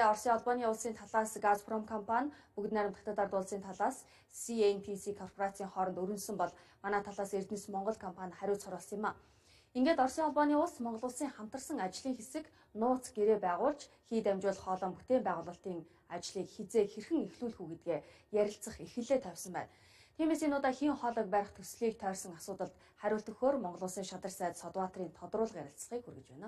Оросын албаны улсын талаас Газпром компани, бүгд найрамдагчдад ард улсын талаас CNPC корпорацийн хооронд өрнөсөн бол манай талаас Эрдэнэс Монгол компани хариуц оруулсан юм а. Ингээд Оросын албаны улс Монгол улсын хамтарсан ажлын хэсэг нууц гэрээ байгуулж хий дамжуулах хоолой бүтээн байгуулалтын ажлыг хизээ хэрхэн эхлүүлэх үү гэдгээ ярилцах эрхлэлээ тавьсан байна. Тиймээс энэ удаа хийн хоолойг барих төслийг тойрсон асуудалд хариулт өгөхөөр Монгол улсын шадар сайд Содбаатрын тодруулга ярилцлагыг хүргэж байна.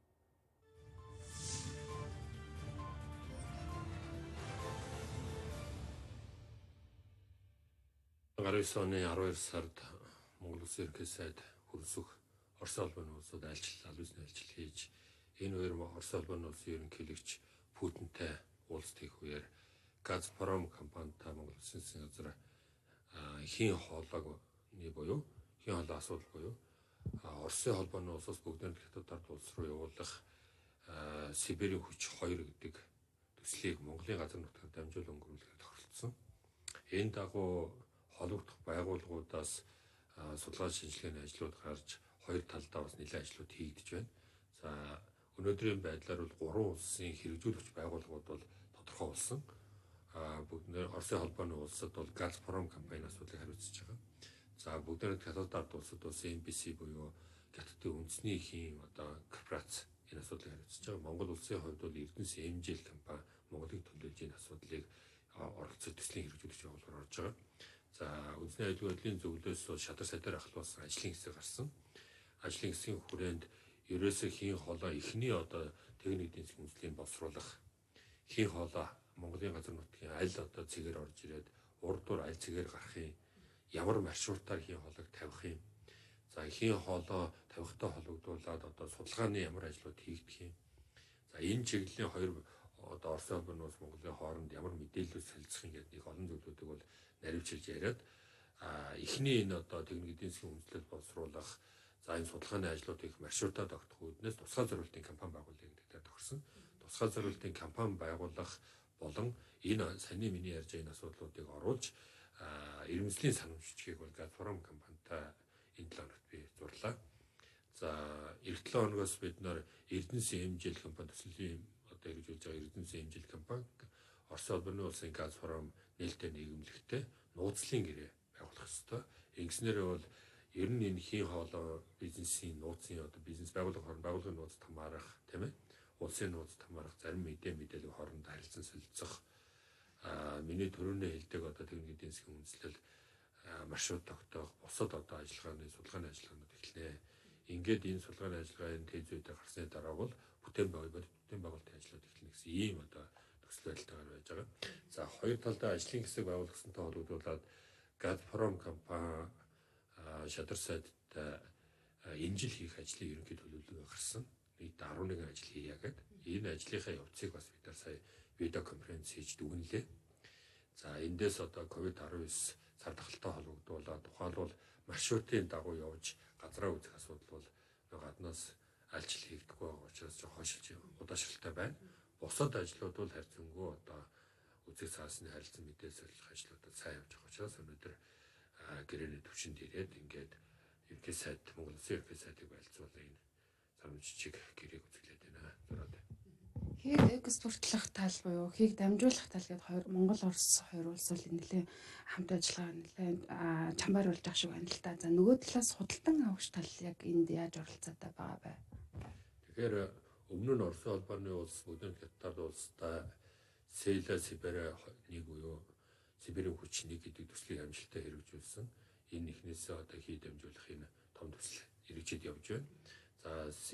19 оны 12 сард Монгол Улсын ерөнхий сайд хөрсөх Орос улбаны улсууд аль биесний айлчил хийж энэ хоёр Орос улбаны улсын ерөнхийлөгч Путинтай уулзтыг үеэр Газпром компанитай Монгол Улсын засгийн газар хийн хоолойны буюу хийн хоолой асуудал буюу Оросын холбооны улсаас бүгдээр хятад ард улс руу явуулах Сибирийн хүч 2 гэдэг төслийг Монголын газар нутгаар дамжуул өнгөрүүлэхэд тохиролцсон. Энэ дагуу холбогдох байгууллагуудаас судалгаа шинжилгээний ажлууд гарч хоёр талдаа бас нэлээд ажлууд хийгдэж байна. За өнөөдрийн байдлаар бол 3 улсын хэрэгжүүлэгч байгууллагууд бол тодорхой болсон. Бүгд Оросын холбооны улсад бол Газпром компани асуудлыг хариуцж байгаа. За бүгд хятад ард улсад бол CNPC буюу хятадын үндэсний хийн корпорац энэ асуудлыг хариуцж байгаа. Монгол улсын хувьд бол Эрдэнэс MJL компани Монголыг төлөөлж энэ асуудлыг оролцож төслийн хэрэгжүүлэгч байгууллагаар орж байгаа. За үндэсний аюулгүй байдлын зөвлөлөөс шадар сайдаар ахлуулсан ажлын хэсэг гарсан. Ажлын хэсгийн хүрээнд ерөөсөө хийн хоолой эхний техник эдийн засгийн үндэслэлийг боловсруулах, хийн хоолой Монголын газар нутгийн аль цэгээр орж ирээд урдуур аль цэгээр гарахын ямар маршрутаар хийн хоолойг тавих юм. За хийн хоолой тавихтай холбогдуулаад судалгааны ямар ажлууд хийгдэх юм. За энэ чиглэлийн хоёр Оросын улбаны улс Монголын хооронд ямар мэдээлэл солилцох гэдэг нэг олон зүйлүүдийг бол наривчилж яриад эхний энэ техник эдийн засгийн үндэслэл боловсруулах, за энэ судалгааны ажлуудыг маршрутаа тогтоох үүднээс тусгай зорилтын компани байгуулъя гэдэг тохирсон. Тусгай зорилтын компани байгуулах болон энэ саний миний ярьж байгаа энэ асуудлуудыг оруулж ирмэслийн санамжчгийг бол Газпром компанитай энэ 7 хоногт би зурлаа. За эх 7 хоногоос бид нэр Эрдэнэс MJL компани төслийн хэрэгжүүлж байгаа Эрдэнэс MJL компани Оросын улбаны улсын Газпром нээлттэй нийгэмлэгтэй нууцлын гэрээ байгуулах ёстой. Ингэснээр бол ер нь энэ хийн хоолой бизнесийн нууцын бизнес байгууллагын нууцд хамаарах тийм ээ. Улсын нууцд хамаарах зарим мэдээлэл хоорондоо харилцан солилцох миний төрөний хэлдэг техник эдийн засгийн үндэслэл маршрут тогтоох бусад судалгааны ажиллагаанууд эхэлнэ. Ингээд энэ судалгааны ажиллагааны тезүүдээр гарсны дараа бол бүтээн байгуулалтын ажлууд эхэлнэ гэсэн ийм төсөл байдалтайгаар байж байгаа. За хоёр талдаа ажлын хэсэг байгуулагдсантай холбогдуулаад Газпром компани шадар сайдтай энэ жил хийх ажлын ерөнхий төлөвлөгөө гарсан. Нийт 11 ажил хийя гэдэг. Энэ ажлынхаа явцыг бас бид нар сая видео конференц хийж дүгнэлээ. За эндээс COVID-19 цар тахалтай холбогдуулаад тухайлбал маршрутын дагуу явж газраа үзэх асуудал бол гаднаас альчил хийгдэхгүй байгаа учраас хойшилж удаашралтай байна. Бусад ажлууд бол харьцангуй үзэг цаасны харилцан мэдээлэл солих ажлуудад сайн явж байгаа учраас өнөөдөр гэрээний төвшөнд ирээд ингээд ерөнхий сайд Монгол Улсын ерөнхий сайдыг байлцуулаад энэ санамжчиг гэрээг үзүүлээд байна. Зураад. Хийг экспортлох тал буюу хийг дамжуулах тал гэдэг Монгол Орос хоёр улс бол нэлээд хамт ажиллагаа нэлээд чамбар болж ах шиг байна л да. За нөгөө талаас худалдан авах тал яг энд яаж оролцоотой байгаа бай. Тэгэхээр өмнө нь Оросын улбаны улс бүгд хятад улстай Сейла Сибирь нэг буюу Сибирийн хүч нэг гэдэг төслийг амжилттай хэрэгжүүлсэн. Энэ ихнээсээ хий дамжуулах энэ том төсөл эргэжид явж байна. За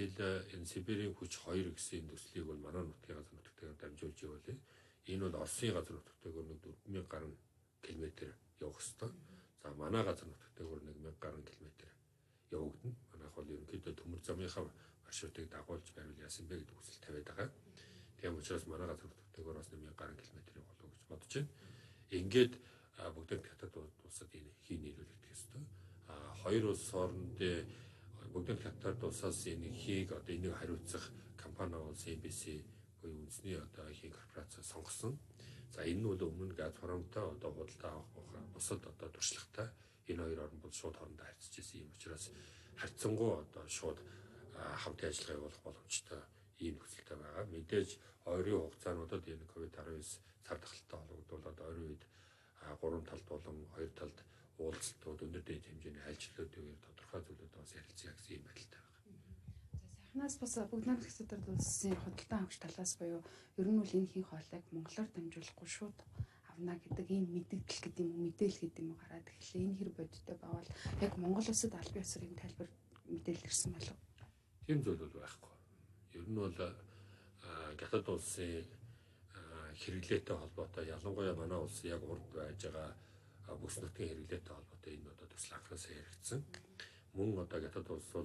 энэ Сибирийн хүч 2 гэсэн төслийг бол манай нутгийн газар нутгатайгаар дамжуулж явуулъя. Энэ бол Оросын газар нутгатайгаар 4000 гаруй километр явах ёстой. За манай газар нутгатайгаар 1000 гаруй километр явагдана. Манайх бол ерөнхийдөө төмөр замынхаа маршрутыг дагуулж байвал яасан бэ гэдэг хүсэл тавиад байгаа. Тийм учраас манай газар нутгатайгаар бас 1000 гаруй километр болов гэж бодож байна. Ингээд бүгд хятад улсад энэ хий нийлүүлэгдэх ёстой. Хоёр улс хоорондын бүгд хятад улсаас энэ хийг энийг хариуцах компани бол CNPC буюу үндэсний хийн корпорац сонгосон. За энэ нь бол өмнө нь Газпромтой худалдаа авах бусад туршлагатай энэ хоёр орн бол шууд хоорондоо харьцаж ирсэн юм учраас харьцангуй шууд хамтын ажиллагаа явуулах боломжтой ийм нөхцөлтэй байгаа. Мэдээж ойрын хугацаануудад энэ COVID-19 цар тахалтай холбогдуулаад ойрын үед 3 талд болон 2 талд уулзалтууд өндөр дээд хэмжээний альчлалуудын тодорхой зүйлүүд бас ярилцъя гэсэн юм байдалтай байгаа. Сайхнаас бас бүгд найрамдах хэсэгт улсын худалдан авагч талаас буюу ер нь бол энэ хин хоолойг монголоор дамжуулахгүй шууд авна гэдэг ийм мэдээлэл гэдэг юм уу мэдээлэл гэдэг юм уу гараад ирлээ. Энэ хэр бодиттой байвал яг Монгол улсад аль бие усрын тайлбар мэдээлэл ирсэн болов. Тийм зүйл бол байхгүй. Ер нь бол гадаад улсын хэрэглээтэй холбоотой ялангуяа манай улс яг урд байж байгаа бүс нутгийн хэрэглээтэй холбоотой энэ одоо төсөл анхаасаа яригдсан. Мөн одоо гадаад улс бол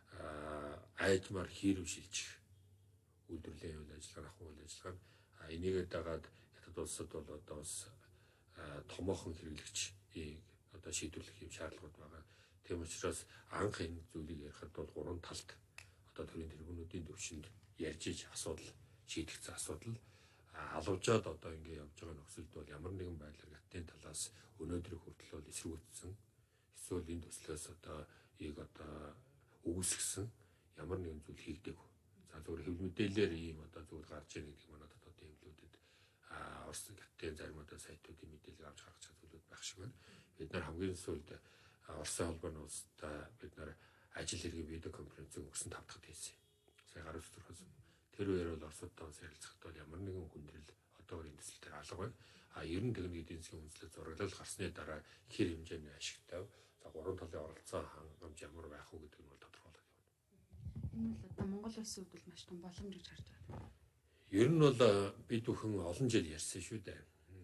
айдмаар хийрв шилжих үйлдвэрлэлийн үйл ажиллагаа ахуй үйл ажиллагаа энийгээ дагаад гадаад улсад бол одоо бас томоохон хэрэглэгч одоо шийдвэрлэх юм шаардлагууд байгаа. Тийм учраас анх энэ зүйлийг ярихад бол 3 талд одоо төрийн тэргүүнүүдийн төвшөнд ярьж иж асуудал шийдэгдсэн асуудал алуужаад одоо ингэ явж байгаа нөхцөлд бол ямар нэгэн байдлаар гаттын талаас өнөөдрийн хүртэл бол эсрэгүүдсэн эсвэл энэ төслөөс одоо үүсгэсэн ямар нэгэн зүйл хийгдээгүй. За зөвхөн хэвлэл мэдээлэлээр ийм одоо зүйл гарч ирэх гэдэг манайд одоо хэвлэлүүдэд Орос гаттын зарим одоо сайтуудын мэдээлэл авч гаргаж байгаа зүйлүүд байх шиг байна. Бид нар хамгийн сүүлд Оросын холбооны улстай бид нар ажил хэргийн видео конференцийг өнгөрсөн 5 дахь хийсэн. Сая гаруй зүрхээс тэр үеэр бол Оростой ярилцахад бол ямар нэгэн хүндрэл одоо энэ төсөл дээр алга байна. Ер нь техник эдийн засгийн үндэслэл зураглал гарсны дараа хэр хэмжээний ашигтай. За 3 талын оролцоо хангамж ямар байх уу гэдэг нь бол тодорхойлоод байна. Энэ бол одоо Монгол улсын хувьд маш том боломж гэж харж байна. Ер нь бол бид бүхэн олон жил ярьсан шүү дээ.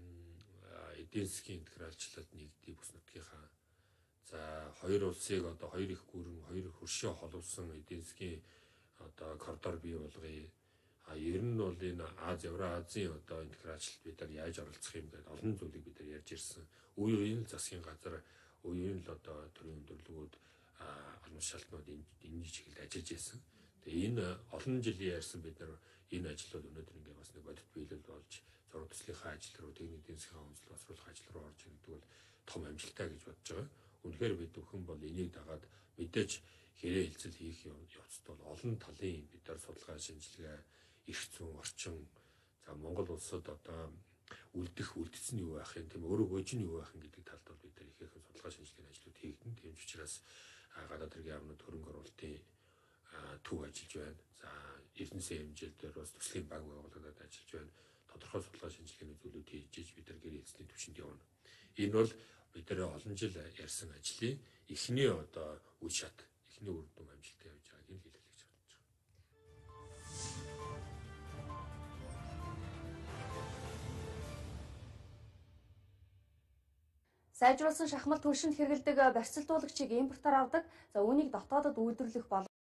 Эдийн засгийн интегралчлалд нэгдий бүс нутгийнхаа за хоёр улсыг одоо хоёр их гүрэн хоёр хөршөө холовсон эдийн засгийн одоо коридор бий болгоё. Ер нь бол энэ Евразийн одоо интегралчлалд бид нар яаж оролцох юм гэдэг олон зүйлийг бид нар ярьж ирсэн. Үе үеийн засгийн газар үе үеийн л одоо төрийн өндөрлөгүүд албан шалтнууд энэ чиглэлд ажиллаж ирсэн. Тэгээ энэ олон жилийн ярьсан бид нар энэ ажлууд өнөөдөр ингээ бас нэг бодит биелэл болж зураг төслийнхаа ажил руу техник эдийн засгийн онцлог босруулах ажил руу орж ирдэг бол том амжилттай гэж бодож байгаа. Үнэхээр бид бүхэн бол энийг дагаад мэдээж хэрэг хэлцэл хийх явцд бол олон талын бид нар судалгаа шинжилгээ эрх зүйн орчин за Монгол улсад одоо үлдсэн юу байх юм тийм өөрөө гойж нь юу байх юм гэдэг талд бол бид нар ихээхэн судалгаа шинжилгээний ажлууд хийгдэн. Тийм учраас гадаад хэргийн яамнууд хөрөнгө оруулалтын төв ажиллаж байна. За эрдэнэсийн хэмжээлээр бас төслийн баг байгууллагад ажиллаж байна. Тодорхой судалгаа шинжилгээний зүйлүүд хийж бид нар гэрээ эзний түвшинд явна. Энэ бол бид нар олон жил ярьсан ажлын эхний одоо үе шат, эхний үр дүн амжилттай явж байгааг энэ хэлэлцэж бодож байгаа. Сайжруулсан шахмал түлшинд хэрэгэлдэг барьцалтуулагчийг импортоор авдаг. За үүнийг дотоодод үйлдвэрлэх